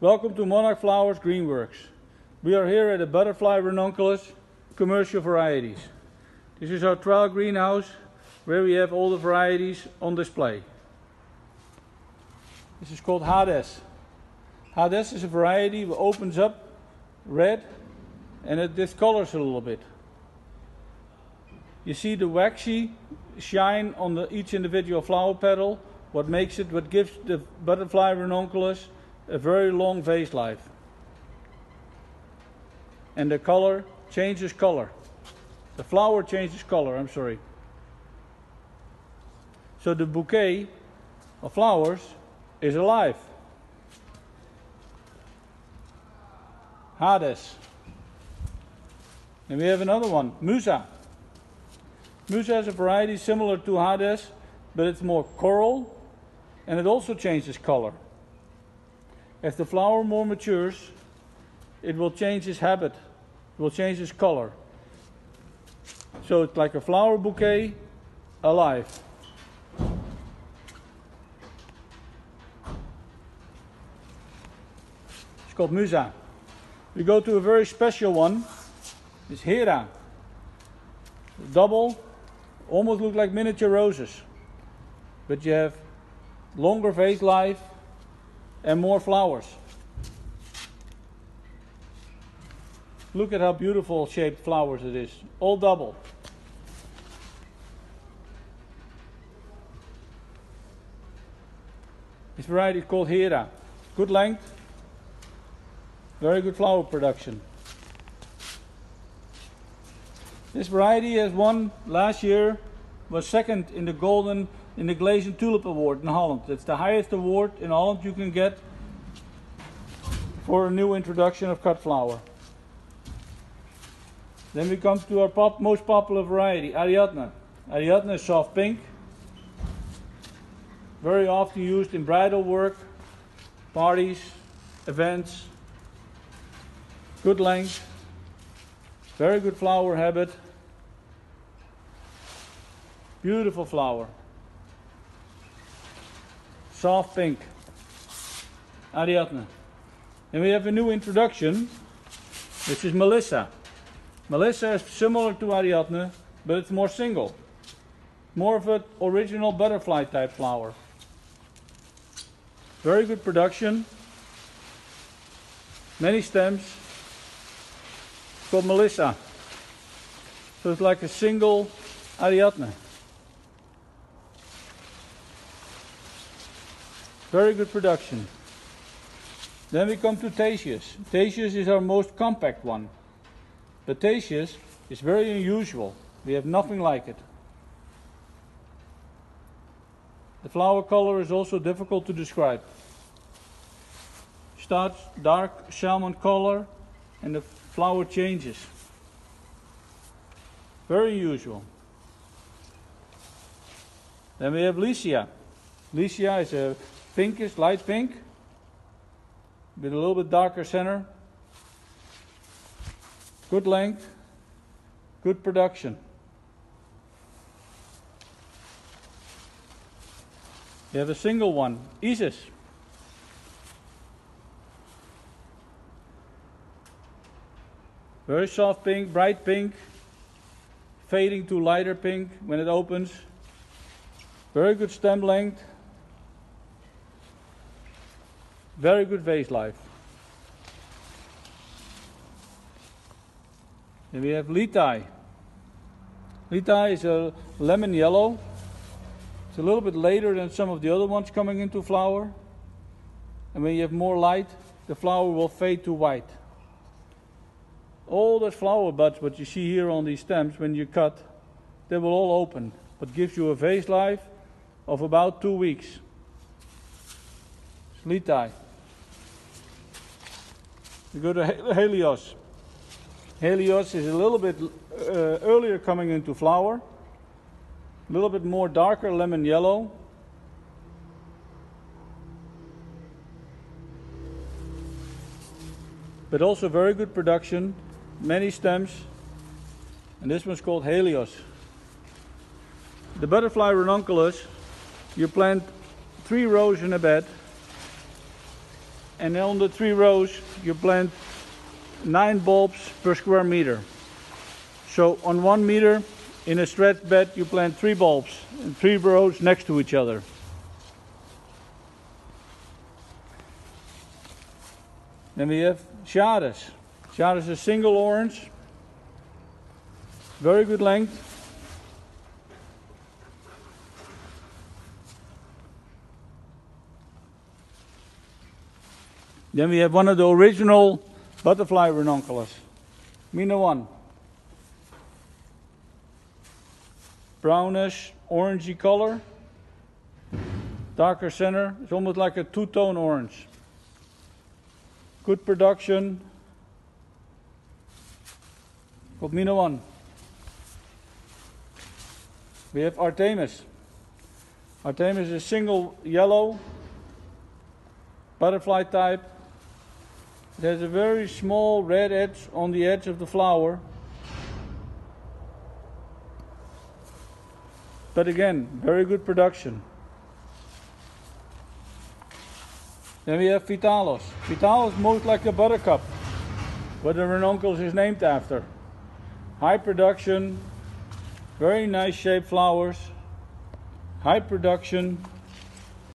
Welcome to Monarch Flowers Greenworks. We are here at the Butterfly Ranunculus commercial varieties. This is our trial greenhouse where we have all the varieties on display. This is called Hades. Hades is a variety that opens up red and it discolors a little bit. You see the waxy shine on each individual flower petal, what gives the Butterfly Ranunculus a very long vase life. And the color changes color. The flower changes color, I'm sorry. So the bouquet of flowers is alive. Hades. And we have another one, Musa. Musa is a variety similar to Hades, but it's more coral and it also changes color. As the flower more matures, it will change its habit, it will change its color. So it's like a flower bouquet alive. It's called Musa. We go to a very special one. It's Hera. Double, almost look like miniature roses. But you have longer vase life and more flowers. Look at how beautiful shaped flowers it is. All double. This variety is called Hera. Good length. Very good flower production. This variety has won last year, was second in the Glazen Tulip Award in Holland. It's the highest award in Holland you can get for a new introduction of cut flower. Then we come to our most popular variety, Ariadne. Ariadne is soft pink. Very often used in bridal work, parties, events. Good length. Very good flower habit. Beautiful flower. Soft pink. Ariadne. And we have a new introduction, which is Melissa. Melissa is similar to Ariadne, but it's more single. More of an original butterfly type flower. Very good production. Many stems. It's called Melissa. So it's like a single Ariadne. Very good production. Then we come to Theseus. Theseus is our most compact one. But Theseus is very unusual. We have nothing like it. The flower color is also difficult to describe. Starts dark salmon color and the flower changes. Very unusual. Then we have Lycia. Lycia is a pinkish, light pink, with a little bit darker center. Good length, good production. We have a single one, Isis. Very soft pink, bright pink, fading to lighter pink when it opens. Very good stem length. Very good vase life. And we have Litai. Litai is a lemon yellow. It's a little bit later than some of the other ones coming into flower. And when you have more light, the flower will fade to white. All those flower buds, what you see here on these stems, when you cut, they will all open. But gives you a vase life of about 2 weeks. It's Litai. We go to Helios. Helios is a little bit earlier coming into flower. A little bit more darker lemon yellow. But also very good production. Many stems. And this one's called Helios. The Butterfly Ranunculus, you plant 3 rows in a bed. and on the 3 rows you plant 9 bulbs per square meter. So on 1 meter in a stretched bed you plant 3 bulbs in 3 rows next to each other. Then we have Charis. Charis is a single orange, very good length. Then we have one of the original butterfly ranunculus, Mina 1. Brownish, orangey color, darker center. It's almost like a two-tone orange. Good production. Called Mina 1. We have Artemis. Artemis is a single yellow butterfly type. It has a very small red edge on the edge of the flower. But again, very good production. Then we have Vitalis. Vitalis most like a buttercup, what the ranunculus is named after. High production, very nice shaped flowers, high production.